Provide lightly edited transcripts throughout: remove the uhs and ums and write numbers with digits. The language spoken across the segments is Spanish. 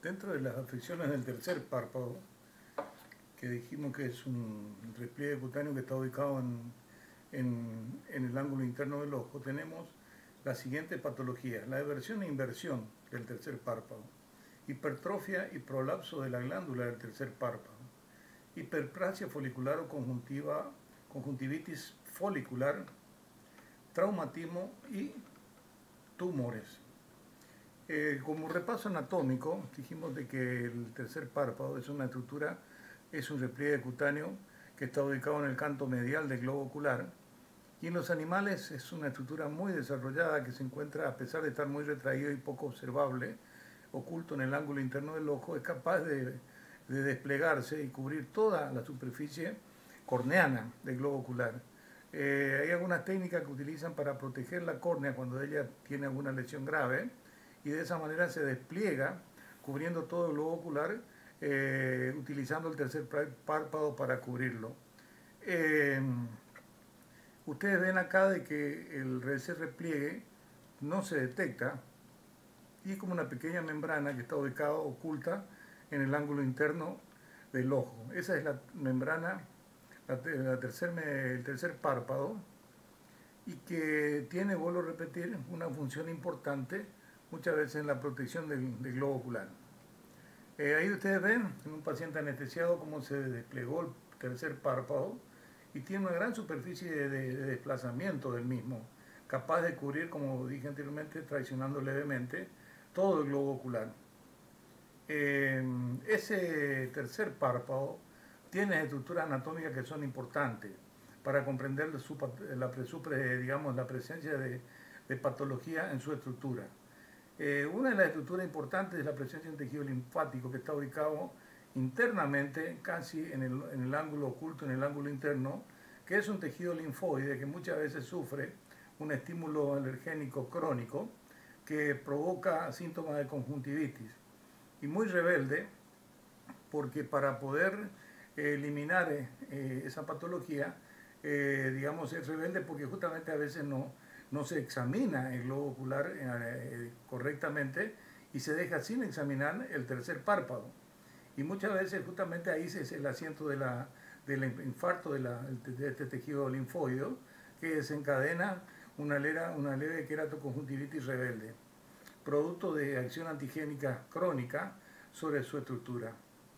Dentro de las afecciones del tercer párpado, que dijimos que es un repliegue cutáneo que está ubicado en el ángulo interno del ojo, tenemos las siguientes patologías: la eversión e inversión del tercer párpado, hipertrofia y prolapso de la glándula del tercer párpado, hiperplasia folicular o conjuntivitis folicular, traumatismo y tumores. Como repaso anatómico, dijimos de que el tercer párpado es una estructura, es un repliegue cutáneo que está ubicado en el canto medial del globo ocular, y en los animales es una estructura muy desarrollada que se encuentra, a pesar de estar muy retraído y poco observable, oculto en el ángulo interno del ojo, es capaz de desplegarse y cubrir toda la superficie corneana del globo ocular. Hay algunas técnicas que utilizan para proteger la córnea cuando ella tiene alguna lesión grave, y de esa manera se despliega cubriendo todo el globo ocular, utilizando el tercer párpado para cubrirlo. Ustedes ven acá de que ese repliegue no se detecta y es como una pequeña membrana que está ubicada oculta en el ángulo interno del ojo. Esa es la membrana, el tercer párpado, y que tiene, vuelvo a repetir, una función importante muchas veces en la protección del globo ocular. Ahí ustedes ven en un paciente anestesiado cómo se desplegó el tercer párpado y tiene una gran superficie de desplazamiento del mismo, capaz de cubrir, como dije anteriormente, traicionando levemente todo el globo ocular. Ese tercer párpado tiene estructuras anatómicas que son importantes para comprender la presencia de patología en su estructura. Una de las estructuras importantes es la presencia de un tejido linfático que está ubicado internamente, casi en el ángulo oculto, en el ángulo interno, que es un tejido linfoide que muchas veces sufre un estímulo alergénico crónico que provoca síntomas de conjuntivitis, y muy rebelde, porque para poder eliminar esa patología, es rebelde porque justamente a veces no se examina el globo ocular correctamente y se deja sin examinar el tercer párpado. Y muchas veces justamente ahí es el asiento del infarto de este tejido linfoide que desencadena una leve queratoconjuntivitis rebelde, producto de acción antigénica crónica sobre su estructura.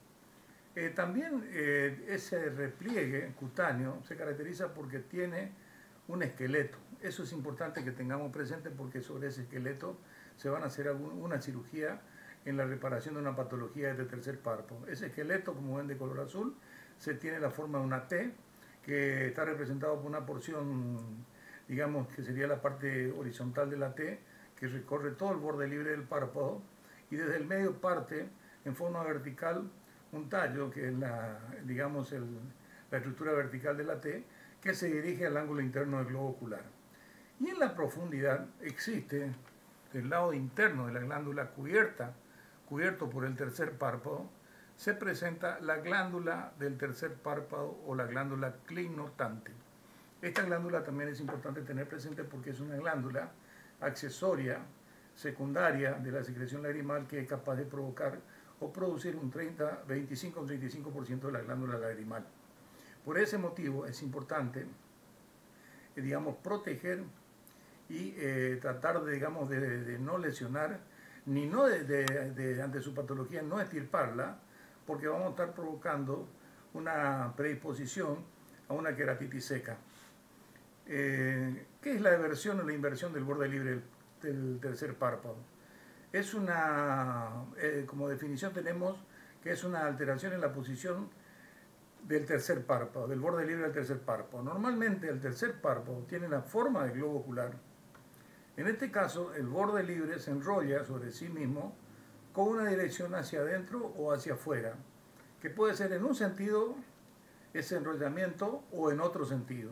También ese repliegue cutáneo se caracteriza porque tiene un esqueleto. Eso es importante que tengamos presente, porque sobre ese esqueleto se van a hacer una cirugía en la reparación de una patología de este tercer párpado. Ese esqueleto, como ven de color azul, se tiene la forma de una T, que está representado por una porción, digamos, que sería la parte horizontal de la T, que recorre todo el borde libre del párpado, y desde el medio parte en forma vertical un tallo, que es la estructura vertical de la T, que se dirige al ángulo interno del globo ocular. Y en la profundidad existe, del lado interno de la glándula cubierto por el tercer párpado, se presenta la glándula del tercer párpado o la glándula clinotante. Esta glándula también es importante tener presente porque es una glándula accesoria, secundaria de la secreción lagrimal, que es capaz de provocar o producir un 25 o 35% de la glándula lagrimal. Por ese motivo es importante, proteger y tratar de no lesionar, ni ante su patología no extirparla, porque vamos a estar provocando una predisposición a una queratitis seca. ¿Qué es la eversión o la inversión del borde libre del tercer párpado? Es como definición tenemos que es una alteración en la posición del tercer párpado, del borde libre del tercer párpado. Normalmente el tercer párpado tiene la forma del globo ocular. En este caso, el borde libre se enrolla sobre sí mismo con una dirección hacia adentro o hacia afuera, que puede ser en un sentido ese enrollamiento o en otro sentido.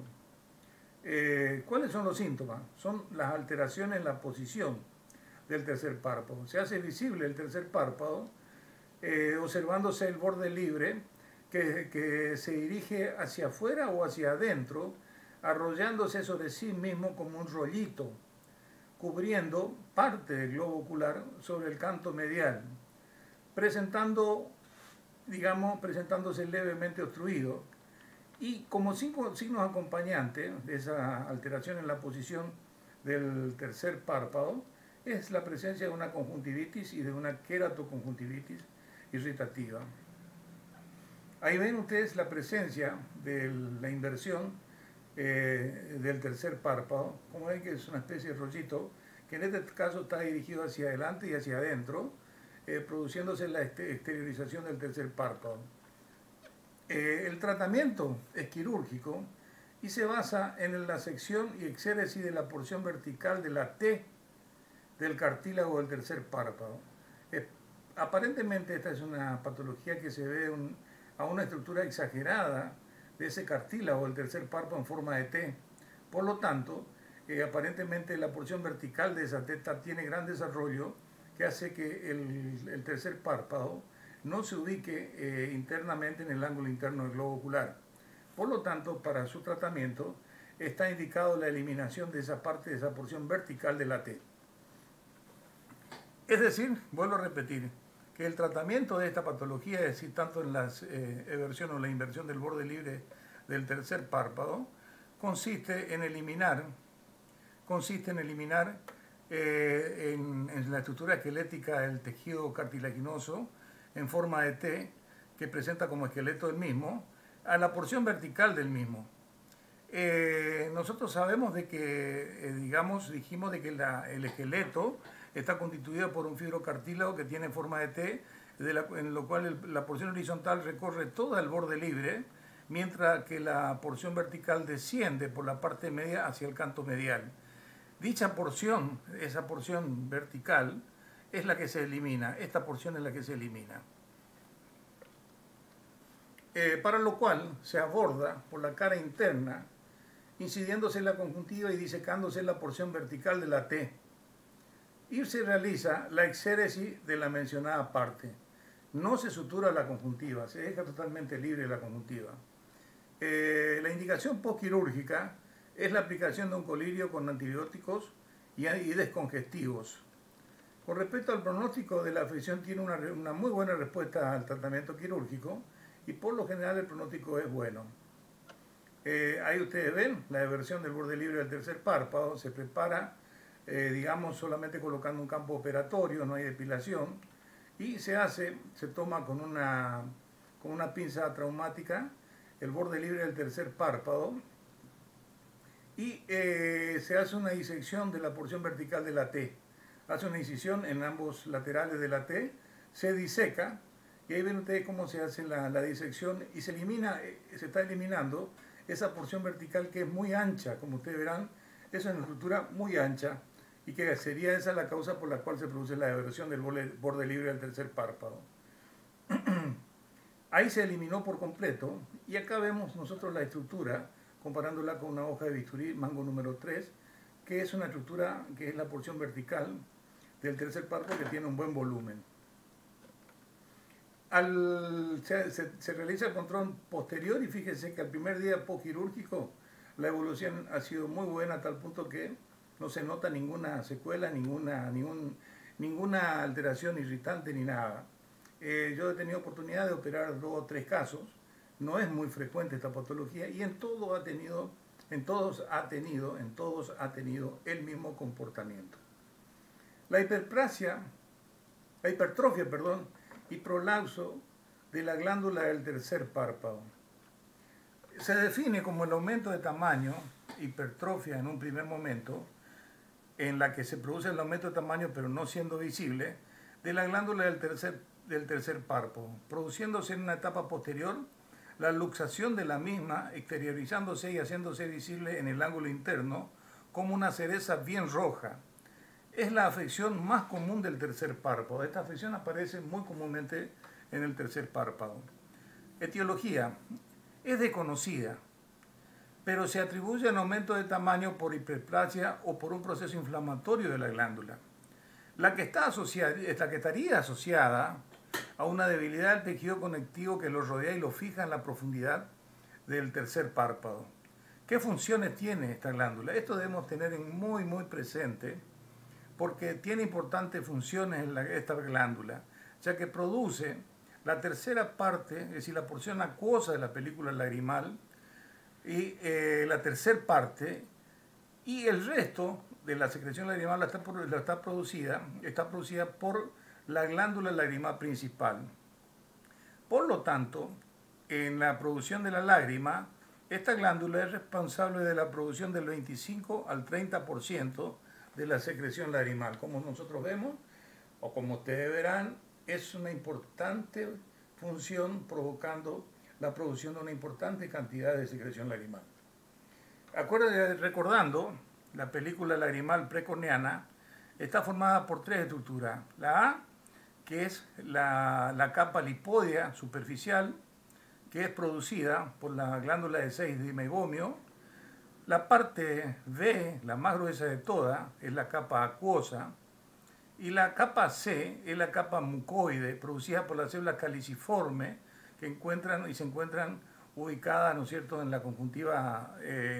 ¿Cuáles son los síntomas? Son las alteraciones en la posición del tercer párpado. Se hace visible el tercer párpado observándose el borde libre que se dirige hacia afuera o hacia adentro, arrollándose sobre sí mismo como un rollito, cubriendo parte del globo ocular sobre el canto medial. presentándose levemente obstruido. Y como signos acompañantes de esa alteración en la posición del tercer párpado es la presencia de una conjuntivitis y de una queratoconjuntivitis irritativa. Ahí ven ustedes la presencia de la inversión del tercer párpado. Como ven que es una especie de rollito que en este caso está dirigido hacia adelante y hacia adentro, produciéndose la exteriorización del tercer párpado. El tratamiento es quirúrgico y se basa en la sección y exéresis de la porción vertical de la T del cartílago del tercer párpado. Aparentemente esta es una patología que se ve a una estructura exagerada de ese cartílago del tercer párpado en forma de T. Por lo tanto, aparentemente la porción vertical de esa T tiene gran desarrollo que hace que el tercer párpado no se ubique internamente en el ángulo interno del globo ocular. Por lo tanto, para su tratamiento está indicado la eliminación de esa parte, de esa porción vertical de la T. Es decir, vuelvo a repetir, que el tratamiento de esta patología, es decir, tanto en la eversión o la inversión del borde libre del tercer párpado, consiste en eliminar en la estructura esquelética del tejido cartilaginoso en forma de T, que presenta como esqueleto del mismo, a la porción vertical del mismo. Nosotros sabemos de que, dijimos de que el esqueleto está constituido por un fibrocartílago que tiene forma de T, en lo cual la porción horizontal recorre todo el borde libre, mientras que la porción vertical desciende por la parte media hacia el canto medial. Dicha porción, esa porción vertical, es la que se elimina, esta porción es la que se elimina. Para lo cual se aborda por la cara interna, incidiéndose en la conjuntiva y disecándose la porción vertical de la T. Y se realiza la exéresis de la mencionada parte. No se sutura la conjuntiva, se deja totalmente libre la conjuntiva. La indicación postquirúrgica es la aplicación de un colirio con antibióticos y descongestivos. Con respecto al pronóstico de la afección, tiene una muy buena respuesta al tratamiento quirúrgico y por lo general el pronóstico es bueno. Ahí ustedes ven la eversión del borde libre del tercer párpado, se prepara, solamente colocando un campo operatorio, no hay depilación, y se toma con una pinza traumática el borde libre del tercer párpado y se hace una disección de la porción vertical de la T. Hace una incisión en ambos laterales de la T, se diseca y ahí ven ustedes cómo se hace la disección y se está eliminando esa porción vertical que es muy ancha, como ustedes verán, es una estructura muy ancha y que sería esa la causa por la cual se produce la eversión del borde libre del tercer párpado. Ahí se eliminó por completo y acá vemos nosotros la estructura comparándola con una hoja de bisturí mango número 3, que es una estructura que es la porción vertical del tercer párpado que tiene un buen volumen. Se realiza el control posterior y fíjense que al primer día postquirúrgico la evolución ha sido muy buena a tal punto que no se nota ninguna secuela, ninguna alteración irritante ni nada. Yo he tenido oportunidad de operar 2 o 3 casos, no es muy frecuente esta patología y en todos ha tenido el mismo comportamiento. La hipertrofia, y prolapso de la glándula del tercer párpado. Se define como el aumento de tamaño, hipertrofia en un primer momento, en la que se produce el aumento de tamaño pero no siendo visible, de la glándula del tercer párpado, produciéndose en una etapa posterior la luxación de la misma, exteriorizándose y haciéndose visible en el ángulo interno como una cereza bien roja. Es la afección más común del tercer párpado. Esta afección aparece muy comúnmente en el tercer párpado. Etiología. Es desconocida, pero se atribuye al aumento de tamaño por hiperplasia o por un proceso inflamatorio de la glándula. La que estaría asociada a una debilidad del tejido conectivo que lo rodea y lo fija en la profundidad del tercer párpado. ¿Qué funciones tiene esta glándula? Esto debemos tener muy presente porque tiene importantes funciones en esta glándula. ya que produce la tercera parte, es decir, la porción acuosa de la película lagrimal, y la tercera parte, y el resto de la secreción lagrimal está producida por la glándula lagrimal principal. Por lo tanto, en la producción de la lágrima, esta glándula es responsable de la producción del 25 al 30% de la secreción lagrimal. Como nosotros vemos, o como ustedes verán, es una importante función provocando la producción de una importante cantidad de secreción lagrimal. Recordando, la película lagrimal precorneana está formada por tres estructuras. La A, que es la capa lipódea superficial, que es producida por la glándula de 6 de megomio. La parte B, la más gruesa de todas, es la capa acuosa. Y la capa C es la capa mucoide, producida por las células caliciformes que se encuentran ubicadas, ¿no es cierto?, en la conjuntiva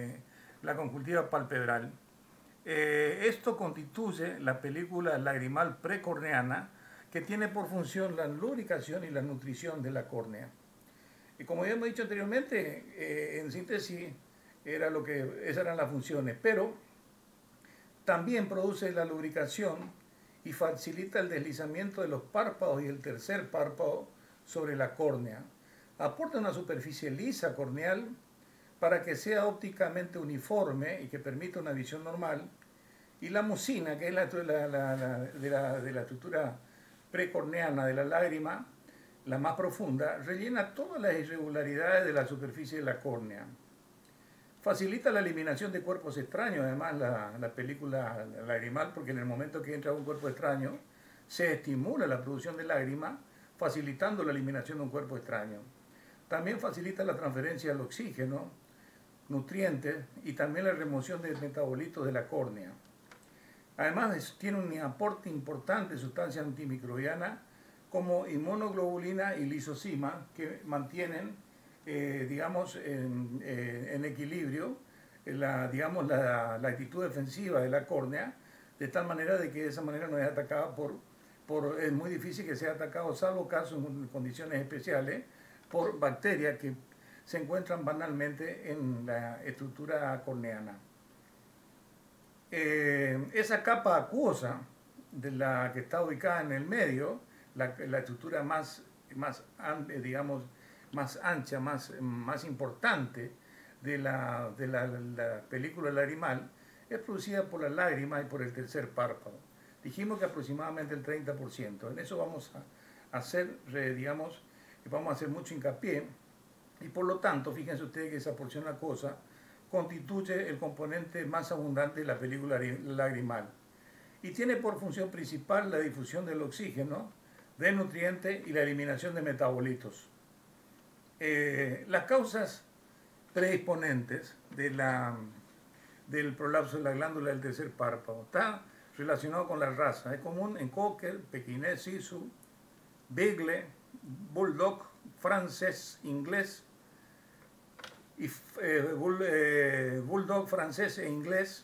palpebral. Esto constituye la película lagrimal precorneana, que tiene por función la lubricación y la nutrición de la córnea. Y como ya hemos dicho anteriormente, en síntesis, esas eran las funciones, pero también produce la lubricación y facilita el deslizamiento de los párpados y el tercer párpado sobre la córnea. Aporta una superficie lisa corneal para que sea ópticamente uniforme y que permita una visión normal. Y la mucina, que es de la estructura precorneana de la lágrima, la más profunda, rellena todas las irregularidades de la superficie de la córnea. Facilita la eliminación de cuerpos extraños, además, la película lagrimal, porque en el momento que entra un cuerpo extraño, se estimula la producción de lágrima, facilitando la eliminación de un cuerpo extraño. También facilita la transferencia del oxígeno, nutrientes y también la remoción de metabolitos de la córnea. Además, tiene un aporte importante de sustancias antimicrobianas como inmunoglobulina y lisozima, que mantienen, digamos, en equilibrio la actitud defensiva de la córnea, de tal manera de que de esa manera no es atacada es muy difícil que sea atacado, salvo casos en condiciones especiales, por bacterias que se encuentran banalmente en la estructura corneana. Esa capa acuosa de la que está ubicada en el medio, la estructura más ancha, más importante de la película lagrimal, es producida por la lágrima y por el tercer párpado. Dijimos que aproximadamente el 30%. En eso vamos a hacer, vamos a hacer mucho hincapié, y por lo tanto, fíjense ustedes que esa porción acuosa constituye el componente más abundante de la película lagrimal y tiene por función principal la difusión del oxígeno, del nutriente y la eliminación de metabolitos. Las causas predisponentes del prolapso de la glándula del tercer párpado está relacionado con la raza. Es común en Cocker, Pekinés, Shih Tzu, Beagle, Bulldog, francés, inglés, y Bulldog francés e inglés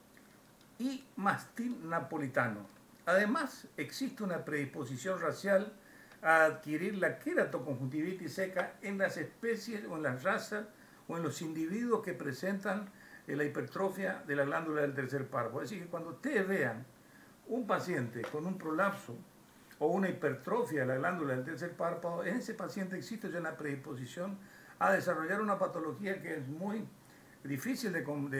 y mastín napolitano. Además, existe una predisposición racial a adquirir la queratoconjuntivitis seca en las especies o en las razas o en los individuos que presentan la hipertrofia de la glándula del tercer párpado. Es decir, que cuando ustedes vean un paciente con un prolapso o una hipertrofia de la glándula del tercer párpado, en ese paciente existe ya una predisposición a desarrollar una patología que es muy difícil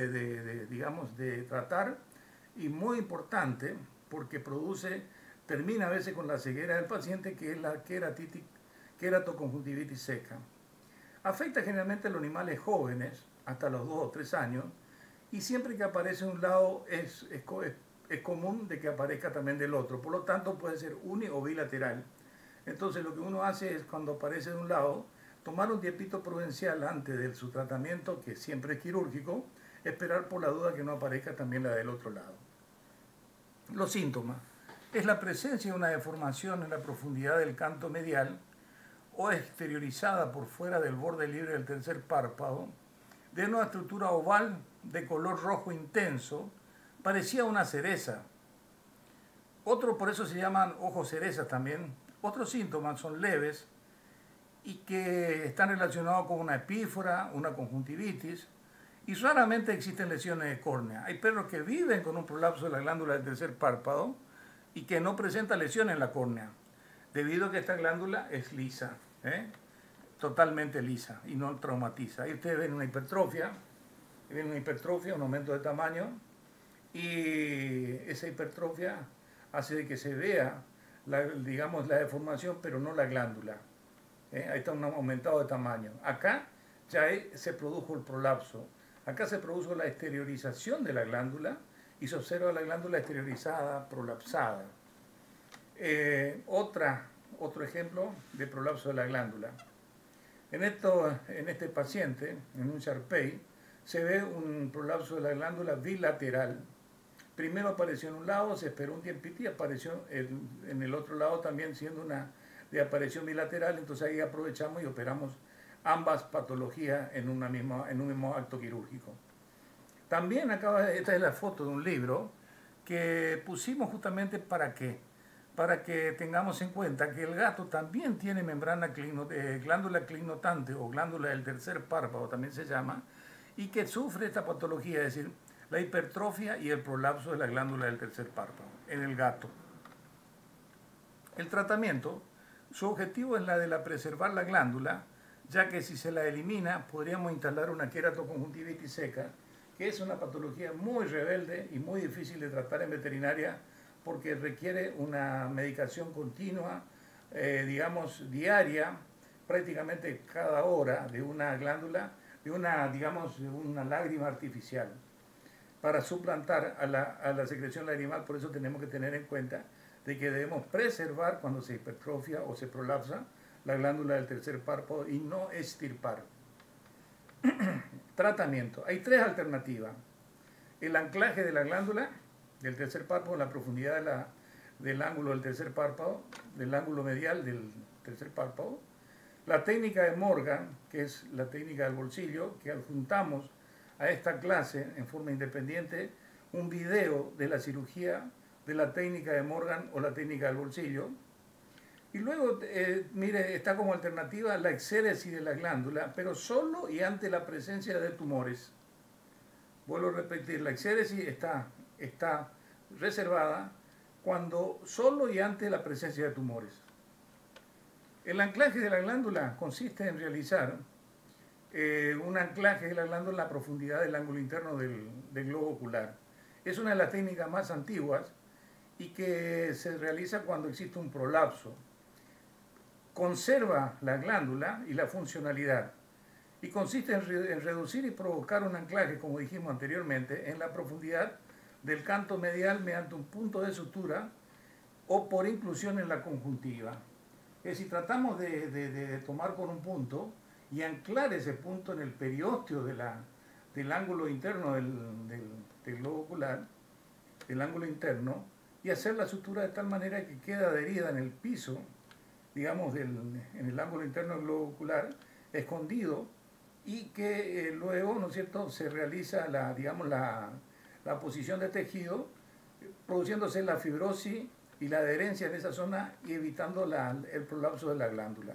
de tratar y muy importante, porque termina a veces con la ceguera del paciente, que es la queratoconjuntivitis seca. Afecta generalmente a los animales jóvenes, hasta los 2 o 3 años, y siempre que aparece de un lado es común de que aparezca también del otro. Por lo tanto, puede ser uni o bilateral. Entonces, lo que uno hace es, cuando aparece de un lado, tomar un tiempito prudencial antes de su tratamiento, que siempre es quirúrgico, esperar por la duda que no aparezca también la del otro lado. Los síntomas. Es la presencia de una deformación en la profundidad del canto medial o exteriorizada por fuera del borde libre del tercer párpado, de una estructura oval de color rojo intenso, parecía una cereza. Por eso se llaman ojos cerezas también, Otros síntomas son leves y que están relacionados con una epífora, una conjuntivitis, y raramente existen lesiones de córnea. Hay perros que viven con un prolapso de la glándula del tercer párpado y que no presenta lesiones en la córnea, debido a que esta glándula es lisa, totalmente lisa y no traumatiza. Ahí ustedes ven una hipertrofia, un aumento de tamaño, y esa hipertrofia hace de que se vea, digamos, la deformación, pero no la glándula. Ahí está un aumentado de tamaño. Acá ya se produjo el prolapso. Acá se produjo la exteriorización de la glándula y se observa la glándula exteriorizada, prolapsada. Otro ejemplo de prolapso de la glándula. En este paciente, en un Sharpei, se ve un prolapso de la glándula bilateral. Primero apareció en un lado, se esperó un tiempito y apareció en el otro lado también siendo una de aparición bilateral. Entonces ahí aprovechamos y operamos ambas patologías en un mismo acto quirúrgico. También esta es la foto de un libro que pusimos justamente para que tengamos en cuenta que el gato también tiene glándula clinotante o glándula del tercer párpado también se llama, y que sufre esta patología, es decir, la hipertrofia y el prolapso de la glándula del tercer párpado en el gato. El tratamiento, su objetivo es la de preservar la glándula, ya que si se la elimina podríamos instalar una queratoconjuntivitis seca, que es una patología muy rebelde y muy difícil de tratar en veterinaria porque requiere una medicación continua, digamos, diaria, prácticamente cada hora de una glándula, de una lágrima artificial para suplantar a la secreción lagrimal. Por eso tenemos que tener en cuenta de que debemos preservar cuando se hipertrofia o se prolapsa la glándula del tercer párpado y no extirpar. Tratamiento. Hay tres alternativas. El anclaje de la glándula del tercer párpado en la profundidad del ángulo del tercer párpado, del ángulo medial del tercer párpado. La técnica de Morgan, que es la técnica del bolsillo, que adjuntamos a esta clase en forma independiente un video de la cirugía de la técnica de Morgan o la técnica del bolsillo. Y luego, mire, está como alternativa la exéresis de la glándula, pero solo y ante la presencia de tumores. Vuelvo a repetir, la exéresis está reservada cuando solo y ante la presencia de tumores. El anclaje de la glándula consiste en realizar un anclaje de la glándula en la profundidad del ángulo interno del globo ocular. Es una de las técnicas más antiguas y que se realiza cuando existe un prolapso. Conserva la glándula y la funcionalidad y consiste en reducir y provocar un anclaje, como dijimos anteriormente, en la profundidad del canto medial mediante un punto de sutura o por inclusión en la conjuntiva. Es decir, tratamos de tomar con un punto y anclar ese punto en el periósteo del ángulo interno del globo ocular, del ángulo interno, y hacer la sutura de tal manera que quede adherida en el piso, digamos, en el ángulo interno del globo ocular, escondido, y que luego, ¿no es cierto?, se realiza la posición de tejido, produciéndose la fibrosis y la adherencia en esa zona y evitando el prolapso de la glándula.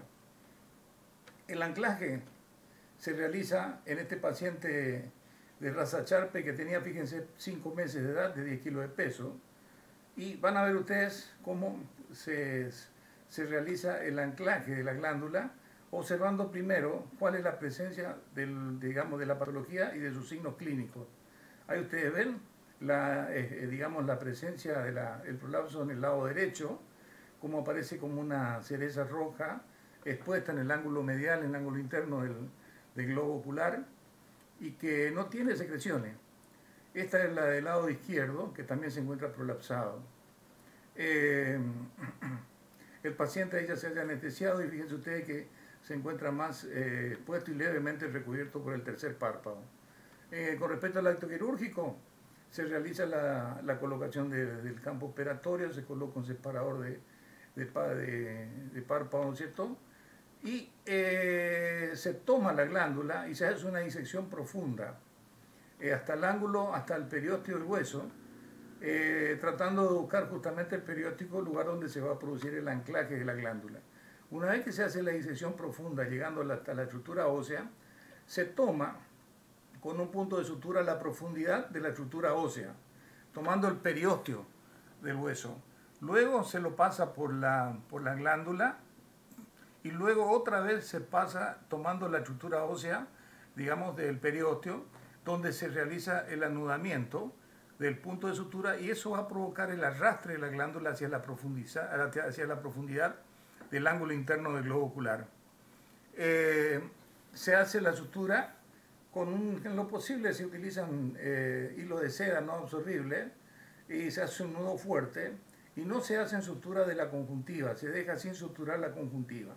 El anclaje se realiza en este paciente de raza Sharpei que tenía, fíjense, 5 meses de edad, de 10 kilos de peso, y van a ver ustedes cómo se realiza el anclaje de la glándula, observando primero cuál es la presencia de la patología y de sus signos clínicos. Ahí ustedes ven la presencia del prolapso en el lado derecho, como aparece como una cereza roja expuesta en el ángulo medial, en el ángulo interno del globo ocular, y que no tiene secreciones. Esta es la del lado izquierdo, que también se encuentra prolapsado. El paciente ahí ya se haya anestesiado y fíjense ustedes que se encuentra más expuesto y levemente recubierto por el tercer párpado. Con respecto al acto quirúrgico, se realiza la colocación del campo operatorio, se coloca un separador de párpado, ¿no es cierto? Y se toma la glándula y se hace una disección profunda hasta el ángulo, hasta el periósteo del hueso, tratando de buscar justamente el perióstico, el lugar donde se va a producir el anclaje de la glándula. Una vez que se hace la disección profunda, llegando hasta la estructura ósea, se toma con un punto de sutura la profundidad de la estructura ósea, tomando el periósteo del hueso. Luego se lo pasa por la glándula y luego otra vez se pasa tomando la estructura ósea, digamos, del periósteo, donde se realiza el anudamiento del punto de sutura y eso va a provocar el arrastre de la glándula hacia la profundidad del ángulo interno del globo ocular. Se hace la sutura en lo posible se utilizan hilo de seda no absorbible y se hace un nudo fuerte y no se hace en sutura de la conjuntiva, se deja sin suturar la conjuntiva.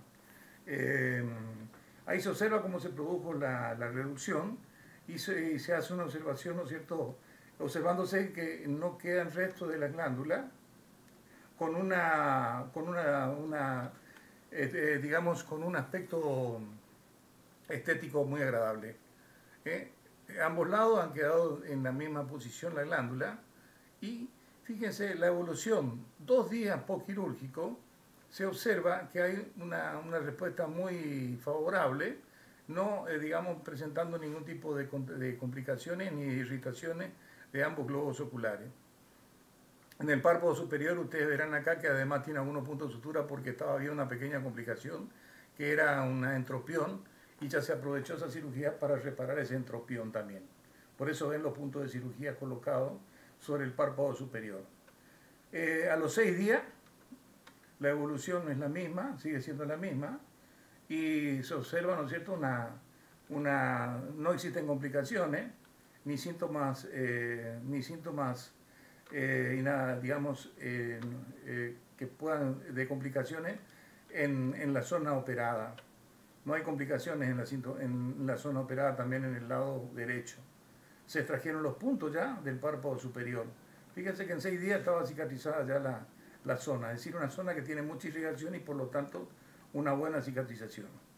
Ahí se observa cómo se produjo la reducción y se hace una observación, ¿no es cierto?, observándose que no quedan restos de la glándula digamos, con un aspecto estético muy agradable. Ambos lados han quedado en la misma posición la glándula y fíjense la evolución, 2 días postquirúrgico, se observa que hay una respuesta muy favorable, no digamos presentando ningún tipo de complicaciones ni irritaciones de ambos globos oculares. En el párpado superior ustedes verán acá que además tiene algunos puntos de sutura porque había una pequeña complicación que era una entropión y ya se aprovechó esa cirugía para reparar ese entropión también. Por eso ven los puntos de cirugía colocados sobre el párpado superior. A los 6 días la evolución es la misma, sigue siendo la misma y se observa, ¿no es cierto?, no existen complicaciones ni síntomas y nada, digamos, que puedan de complicaciones en la zona operada. No hay complicaciones en la zona operada, también en el lado derecho. Se extrajeron los puntos ya del párpado superior. Fíjense que en 6 días estaba cicatrizada ya la zona, es decir, una zona que tiene mucha irrigación y por lo tanto una buena cicatrización.